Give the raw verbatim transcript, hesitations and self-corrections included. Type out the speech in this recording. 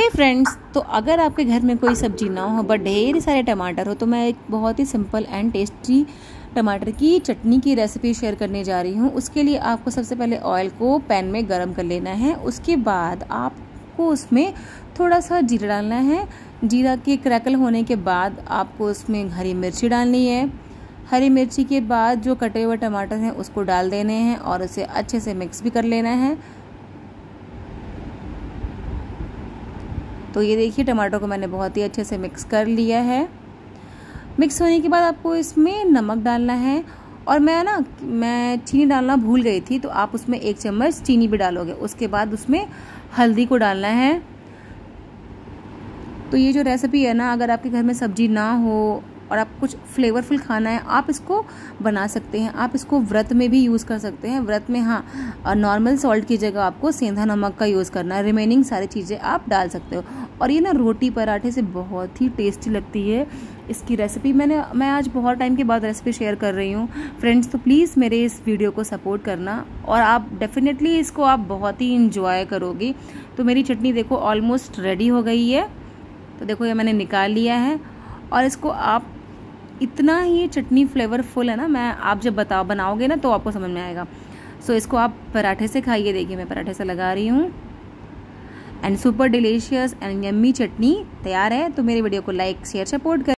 हे friends, तो अगर आपके घर में कोई सब्जी ना हो बट ढेर सारे टमाटर हो तो मैं एक बहुत ही सिंपल एंड टेस्टी टमाटर की चटनी की रेसिपी शेयर करने जा रही हूँ। उसके लिए आपको सबसे पहले ऑयल को पैन में गरम कर लेना है। उसके बाद आपको उसमें थोड़ा सा जीरा डालना है। जीरा के क्रैकल होने के बाद आपको उसमें हरी मिर्ची डालनी है। हरी मिर्ची के बाद जो कटे हुए टमाटर हैं उसको डाल देने हैं और उसे अच्छे से मिक्स भी कर लेना है। तो ये देखिए टमाटर को मैंने बहुत ही अच्छे से मिक्स कर लिया है। मिक्स होने के बाद आपको इसमें नमक डालना है और मैं ना मैं चीनी डालना भूल गई थी, तो आप उसमें एक चम्मच चीनी भी डालोगे। उसके बाद उसमें हल्दी को डालना है। तो ये जो रेसिपी है ना, अगर आपके घर में सब्जी ना हो और आप कुछ फ्लेवरफुल खाना है, आप इसको बना सकते हैं। आप इसको व्रत में भी यूज़ कर सकते हैं। व्रत में हाँ, नॉर्मल सॉल्ट की जगह आपको सेंधा नमक का यूज़ करना है। रिमेनिंग सारी चीज़ें आप डाल सकते हो। और ये ना रोटी पराठे से बहुत ही टेस्टी लगती है इसकी रेसिपी। मैंने मैं आज बहुत टाइम के बाद रेसिपी शेयर कर रही हूँ फ्रेंड्स, तो प्लीज़ मेरे इस वीडियो को सपोर्ट करना और आप डेफिनेटली इसको आप बहुत ही इंजॉय करोगे। तो मेरी चटनी देखो ऑलमोस्ट रेडी हो गई है। तो देखो ये मैंने निकाल लिया है और इसको आप इतना ही चटनी फ्लेवरफुल है ना, मैं आप जब बताओ बनाओगे ना तो आपको समझ में आएगा। सो इसको आप पराठे से खाइए। देखिए मैं पराठे से लगा रही हूँ and super delicious and yummy chutney तैयार है। तो मेरे वीडियो को लाइक शेयर सपोर्ट कर